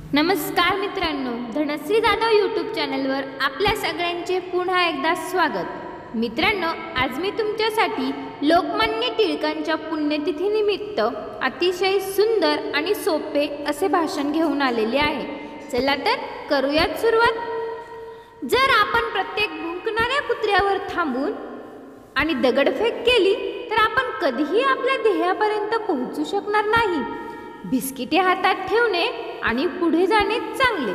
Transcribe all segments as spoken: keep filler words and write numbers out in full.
नमस्कार मित्रांनो, धनश्री जाधव यूट्यूब चॅनलवर आपल्या सगळ्यांचे पुन्हा एकदा स्वागत। मित्रांनो, आज मी तुमच्यासाठी लोकमान्य टिळकांच्या पुण्यतिथीनिमित्त अतिशय सुंदर आणि सोपे असे भाषण घेऊन आलेले आहे। चला तर करूयात सुरुवात। जर आपण प्रत्येक भुंकणाऱ्या कुत्र्यावर थांबून आणि दगडफेक केली तर आपण कधीही आपल्या ध्येयापर्यंत पोहोचू शकणार नाही। बिस्किटे हातात ठेवणे आणि पुढे जाणे चांगले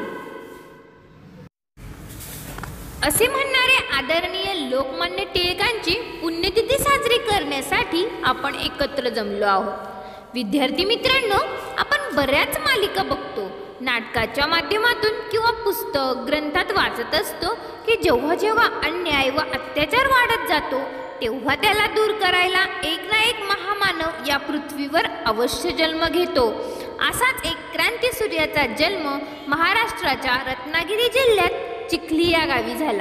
असे म्हणणारे आदरणीय लोकमान्य टिळकांची पुण्यतिथी साजरी करण्यासाठी आपण एकत्र जमलो आहोत। विद्यार्थी मित्रांनो, आपण बऱ्याच मालिका बघतो, नाटकाच्या माध्यमातून किंवा पुस्तक ग्रंथात वाचत असतो की जेव्हा जेव्हा अन्याय व अत्याचार वाढत जातो तेव्हा त्याला दूर करायला एक ना एक महामानव या पृथ्वीवर अवश्य जन्म घेतो। असाच एक क्रांतीसूर्याचा जन्म महाराष्ट्राच्या रत्नागिरी जिल्ह्यात चिखली या गावी झाला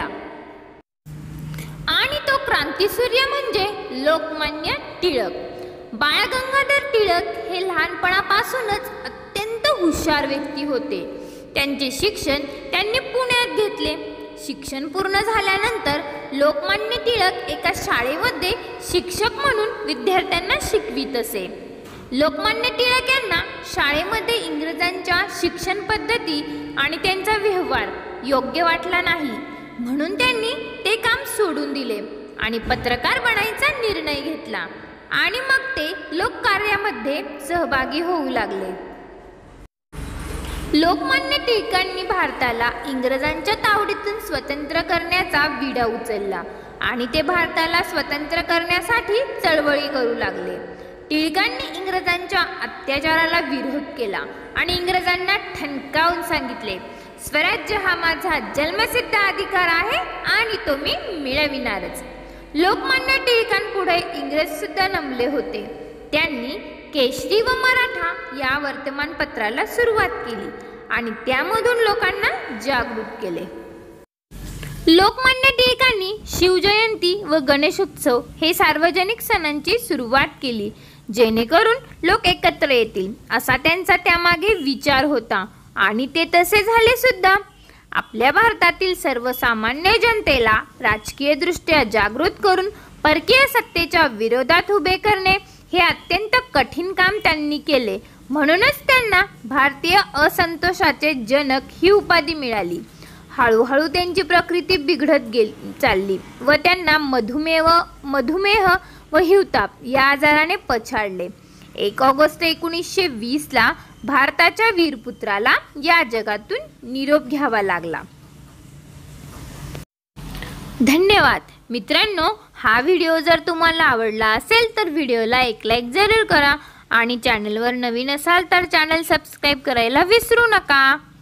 आणि तो क्रांतीसूर्य म्हणजे लोकमान्य टिळक। बाळ गंगाधर टिळक हे लहानपणापासूनच अत्यंत हुशार व्यक्ती होते। त्यांचे शिक्षण त्यांनी पुण्यात घेतले। शिक्षण पूर्ण झाल्यानंतर लोकमान्य टिळक एका शाळेमध्ये शिक्षक म्हणून विद्यार्थ्यांना शिकवित असे। लोकमान्य टिळक यांना शाळेमध्ये इंग्रजांच्या शिक्षण पद्धती आणि त्यांचा व्यवहार योग्य वाटला नाही, म्हणून त्यांनी ते काम सोडून दिले आणि पत्रकार बनायचा निर्णय घेतला आणि मग ते लोककार्यामध्ये सहभागी होऊ लागले। लोकमान्य टिळकांनी भारताला इंग्रजांच्या तावडीतून स्वतंत्र करण्याचा विडा उचलला आणि ते भारताला स्वतंत्र करण्यासाठी चळवळी करू लागले। टिळकांनी इंग्रजांच्या अत्याचाराला विरोध केला आणि इंग्रजांना ठणकावून सांगितले, स्वराज्य हा माझा जन्मसिद्ध अधिकार आहे आणि तो मी मिळविणारच। लोकमान्य टिळकांपुढे इंग्रज सुद्धा नमले होते। त्यांनी केसरी व मराठा या वर्तमानपत्राला सुरुवात केली आणि त्यामधून लोकांना जागृत केले। लोकमान्य टिळकांनी शिवजयंती व गणेशोत्सव हे सार्वजनिक सणांची सुरुवात केली, जेणेकरून लोक एकत्र येतील असा त्यांचा त्यामागे विचार होता आणि ते तसे झाले सुद्धा। आपल्या भारतातील सर्वसामान्य जनतेला राजकीयदृष्ट्या जागृत करून परकीय सत्तेच्या विरोधात उभे करणे हे अत्यंत कठीण काम त्यांनी केले, म्हणूनच त्यांना भारतीय असंतोषाचे जनक ही उपाधी मिळाली। हळूहळू त्यांची प्रकृती बिघडत गेली चालली व त्यांना मधुमेह मधुमेह व हिवताप या आजाराने पछाडले। एक ऑगस्ट एकोणीसशे वीसला भारताच्या वीरपुत्राला या जगातून निरोप घ्यावा लागला। धन्यवाद मित्रांनो, हा व्हिडिओ जर तुम्हाला आवडला असेल तर व्हिडिओला एक लाईक जरूर करा आणि चॅनलवर नवीन असाल तर चॅनल सबस्क्राईब करायला विसरू नका।